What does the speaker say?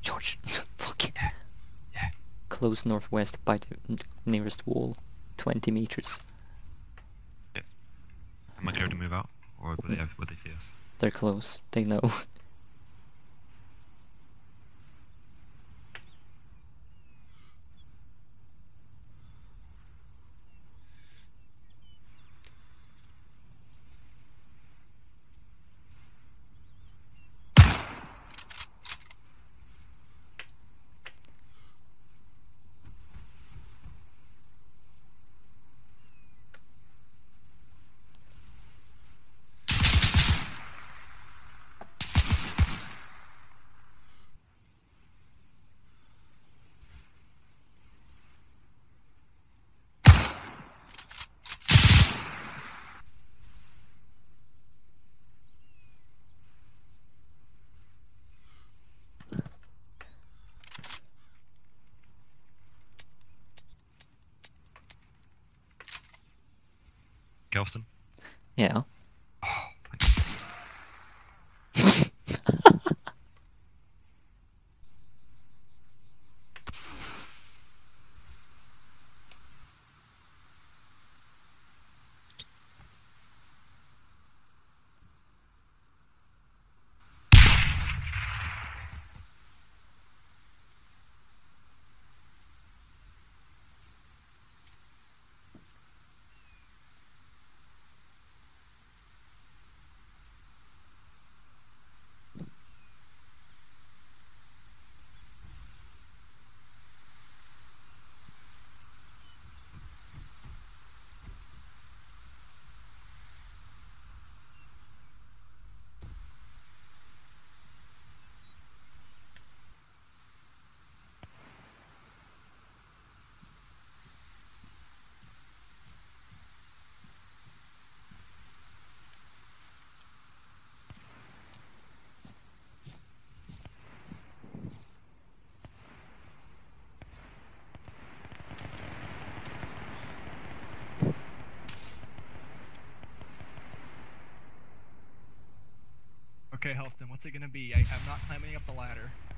George, fuck Yeah. Yeah. Close northwest by the nearest wall. 20 meters. Yeah. Am I clear to move out? Or would they see us? They're close. They know. Kelston? Yeah. Oh, Okay, Helston, what's it gonna be? I'm not climbing up the ladder.